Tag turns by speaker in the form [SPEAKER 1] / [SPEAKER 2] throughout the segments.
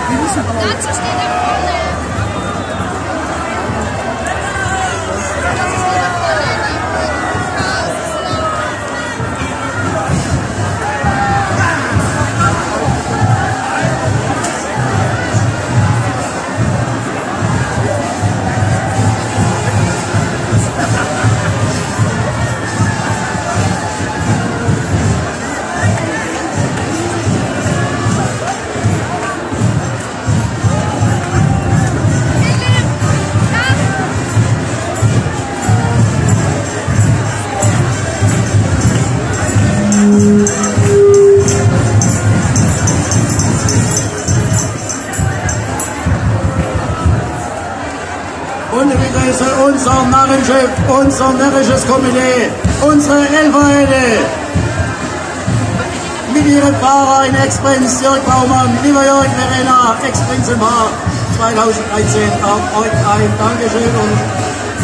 [SPEAKER 1] Nazi steht da vorne.
[SPEAKER 2] Und ich begrüße unser Narrenschiff, unser närrisches Komitee, unsere Elferhelde. Mit ihrem Fahrer in Ex-Prinz Jörg Baumann, lieber Jörg Verena, Ex-Prinz im Haar 2013, auf euch ein Dankeschön und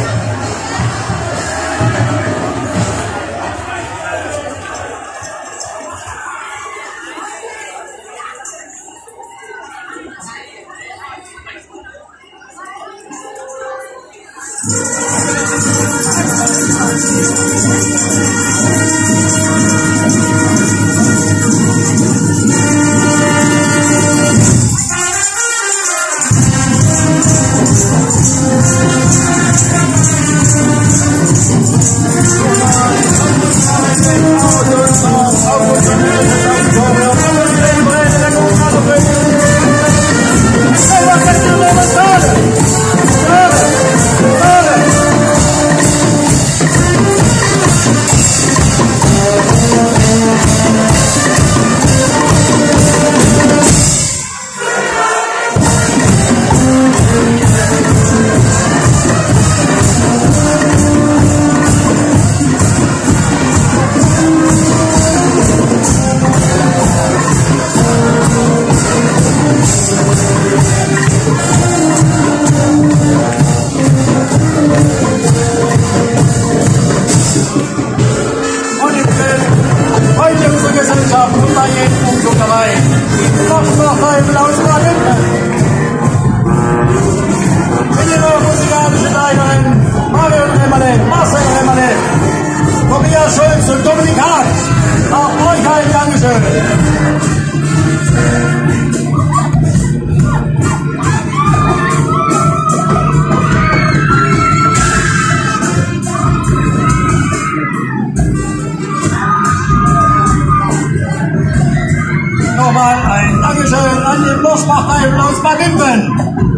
[SPEAKER 2] nochmal ein Dankeschön an die Bloßbach-Teil aus Bad Wimpfen.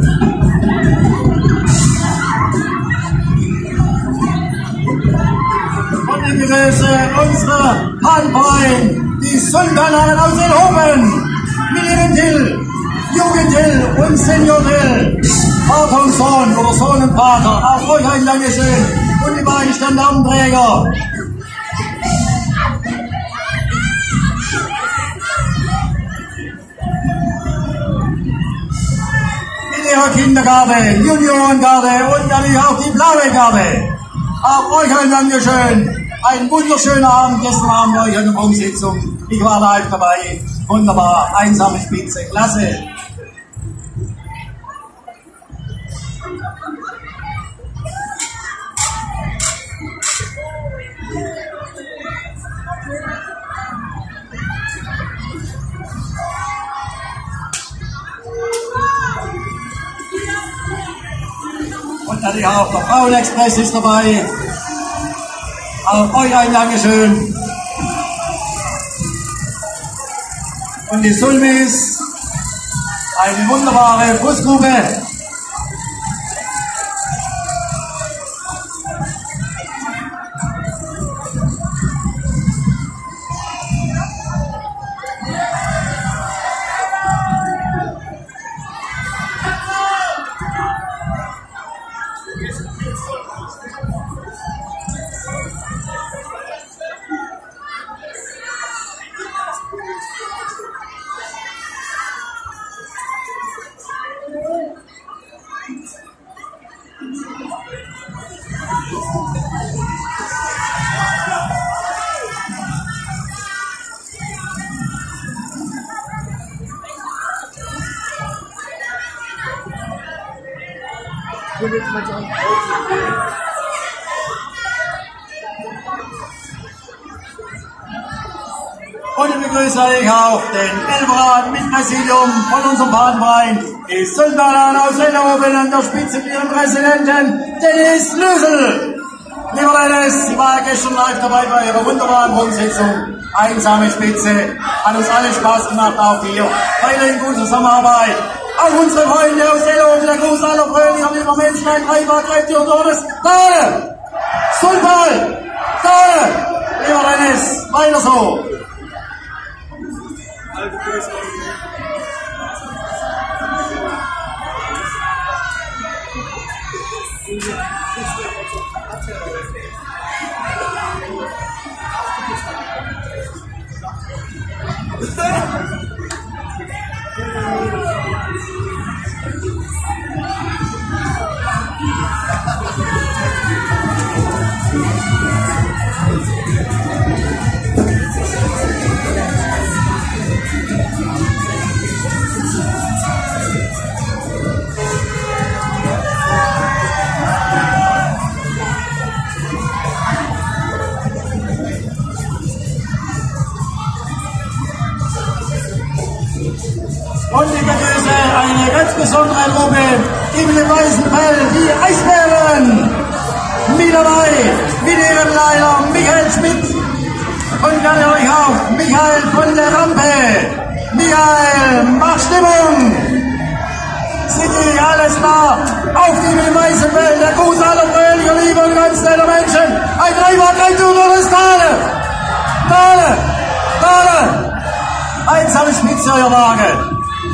[SPEAKER 2] Und ich begrüße unsere Handbreien, die Sultanen aus den Hofen, mit ihrem Till, Jugendtil und Seniortil, Vater und Sohn oder Sohn und Vater. Auch euch ein Dankeschön und die beiden Standardenträger. Kindergarten, Juniorengarde und natürlich auch die blaue Garde. Auch euch ein Dankeschön. Ein wunderschöner Abend. Gestern Abend war ich an der Prom-Sitzung. Ich war live dabei. Wunderbar. Einsame Spitze. Klasse. Und natürlich auch der Frauenexpress ist dabei. Auch euch ein Dankeschön. Und die Sulmis, eine wunderbare Busgruppe. Und ich begrüße ich auch den Elferrat mit Präsidium von unserem Bahnverein, die Sultanen aus Ellerhofen an der Spitze mit ihrem Präsidenten Dennis Lösel. Lieber Dennis, Sie waren gestern live dabei bei Ihrer wunderbaren Rundsitzung. Einsame Spitze, hat uns alle Spaß gemacht, auch hier. Weiterhin gute Zusammenarbeit. Auch unsere Freunde aus Ellerhofen, der Gruß aller fröhlicher, lieber Menschen, ein Dreifach, Kräfte und Todes. Dale! Sultan! Dale! Lieber Dennis, weiter so! Und ich begrüße eine ganz besondere Gruppe im weißen Fell, die Eisbären. Mit dabei, mit ihrem Leiter Michael Schmidt. Und dann euch auch Michael von der Rampe. Michael, mach Stimmung. Sind die alles klar? Auf dem weißen Fell, der Gruß aller fröhlicher, lieber und ganz netter Menschen. Ein Dreifach, ein Tutor des Tale. Tale, Tale. Einsame Spitze, euer Wagen.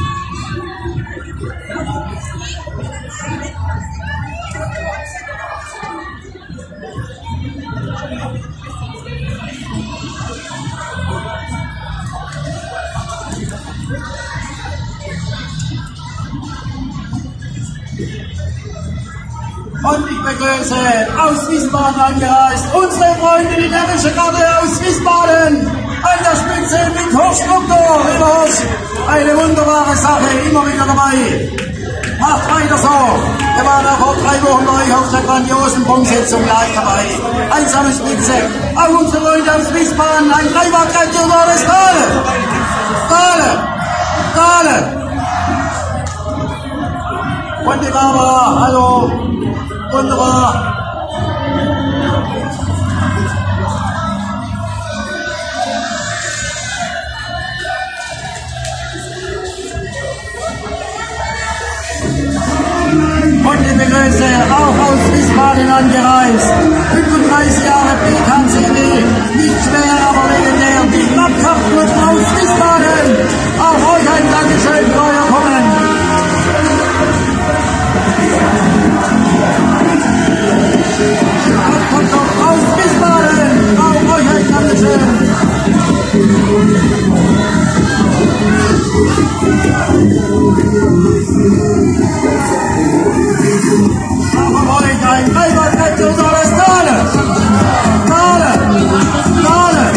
[SPEAKER 2] Und ich begrüße aus Wiesbaden angereist unsere Freunde, die närrische Garde aus Wiesbaden, an der Spitze mit Horst Doktor, lieber Horst, eine wunderbare Sache, immer wieder dabei. Macht weiter so. Wir waren auch vor 3 Wochen bei euch auf der grandiosen Punktsetzung live dabei. Einsame Spitze, auch unsere Freunde aus Wiesbaden, ein Dreifach-Kräfte-Tor des Tale. Tale, Tale. Und die Barbara, hallo. Wunderbar. Und ich begrüße auch aus Wiesbaden angereist. 35 Jahre BKCD, nicht schwer, aber legendär. Die Landkarten aus Wiesbaden. Auch euch ein Dankeschön für euer Kommen. Kommt doch aus Wiesbaden. Auch euch ein Dankeschön. Aber euch ein Dreifach unter das Tale. Tale. Tale.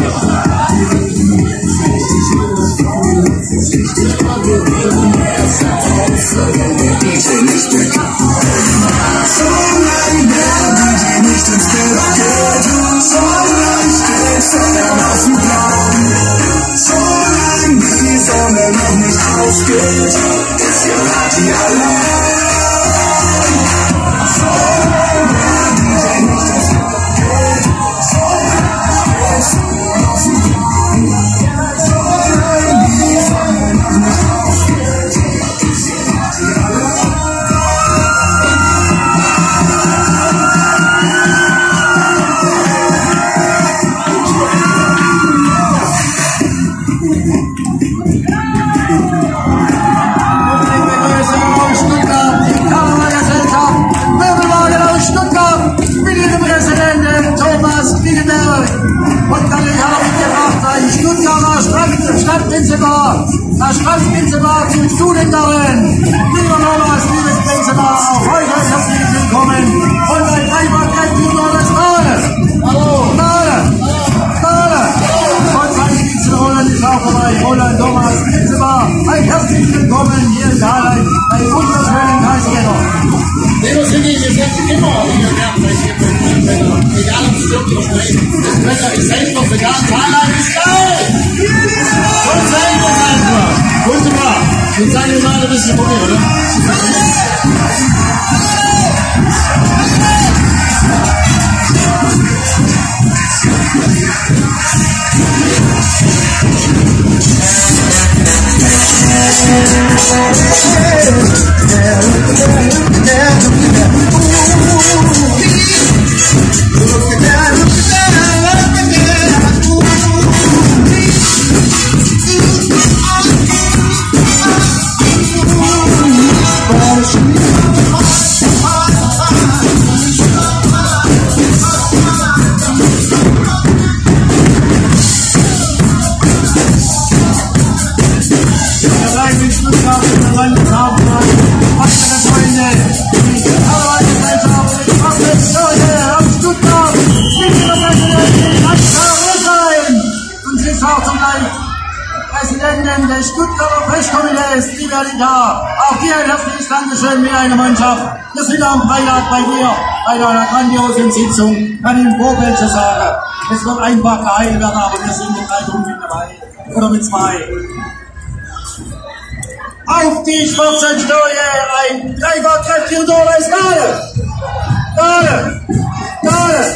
[SPEAKER 2] Nicht ins Geld geht, solange steht auf dem Plan. Solange die Sonne noch nicht aufgeht, ist die Party allein. Solange die nicht ins Geld geht, solange steht auf dem Plan. Solange die Sonne noch nicht aufgeht, ist die Party allein. Und dann hat er mitgebracht ein Stuttgarter Stadtprinzipal. Das Stadtprinzipal fühlst du denn darin? Lieber Thomas, liebes Prinzipal, auch heute herzlich willkommen. Und ein Dreifach-Kräfte des Tales. Hallo. Tale. Tale. Und sein Spitze Roland ist auch dabei. Roland Thomas, Prinzipal, ein herzlich willkommen hier in Thalheim. Ein wunderschönen Kreiskeller. Lieber Sigi, Ich selbst noch vegan, Zahnlein ist geil! Und sein das einfach! Wunderbar! Jetzt sagen wir mal, das ist okay, oder?
[SPEAKER 3] Präsidentin des Stuttgarter Pechkomitees, lieber Rita, auch dir ein herzliches Dankeschön mit einer Mannschaft. Wir sind am Freitag bei dir, bei einer grandiosen Sitzung, kann ich im Vorfeld schon sagen. Es wird einfach geil werden, aber wir sind mit 3 Punkten dabei. Oder mit 2. Auf die Schwarzensteuer, ein kräftiger Tor, ist Gale! Gale! Gale!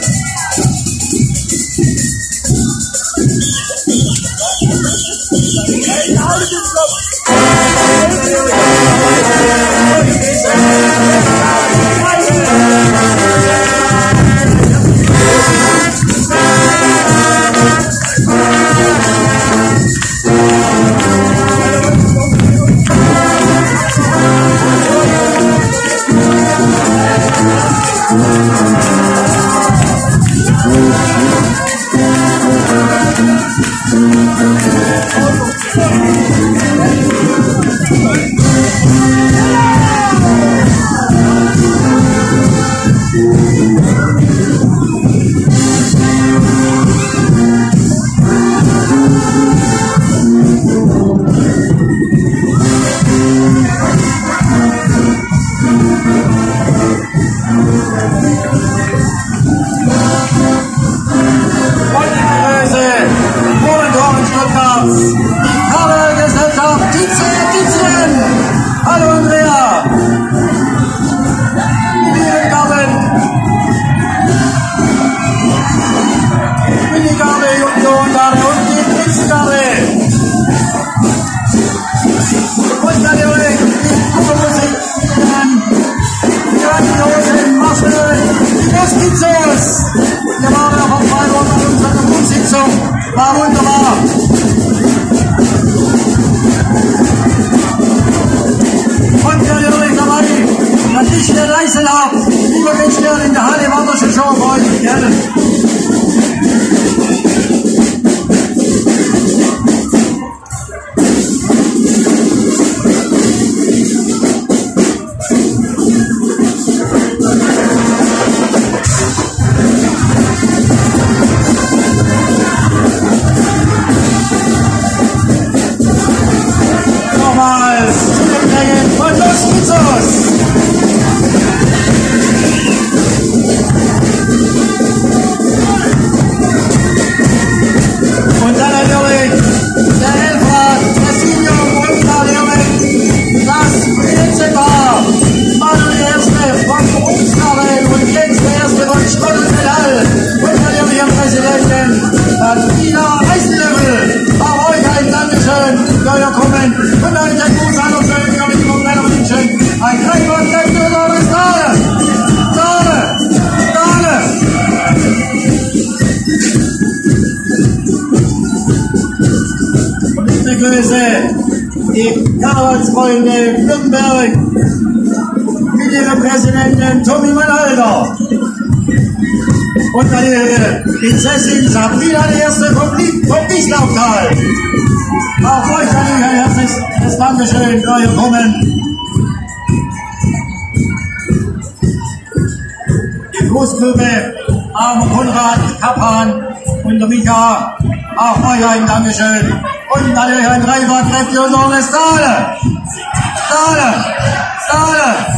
[SPEAKER 3] Hallo Andrea! Liebe Gaben! Minigabe, Juniorengabe und die Blitzgabe! Und natürlich die Musik die grandiosen Marcel, die Moskitzos! Wir waren auch am Freitag an unserer Grundsitzung, war wunderbar! Und wer natürlich dabei, dass ich der Leisel habe, lieber Gäste in der Halle, war das schon für euch, gerne. Nochmals, von Los Pizzos! Und dann natürlich der Elfrat, der Senior und natürlich das Prinzipal. Manuel Erste von Berufskarel und jetzt der Erste von Stottelmetall. Und natürlich am Präsidenten, Tina Eisenlöffel. Auch euch ein Dankeschön für euer Kommen. Und dann der Gruß an uns, ein Kreiswort, der Bürger ist Dale! Dale! Dale! Und ich begrüße die Karnevalsfreunde Württemberg mit ihrem Präsidenten Tommy Manalder. Und dann ihre Prinzessin Sabrina, die Erste vom Wieslauftal. Auch euch kann ich ein herzliches Dankeschön für euer Kommen. Die Grußgruppe Armer Konrad, Kappan und der Mika, auch euch ein Dankeschön. Und natürlich ein Dreifach-Kräfte und Dale! Dale! Dale!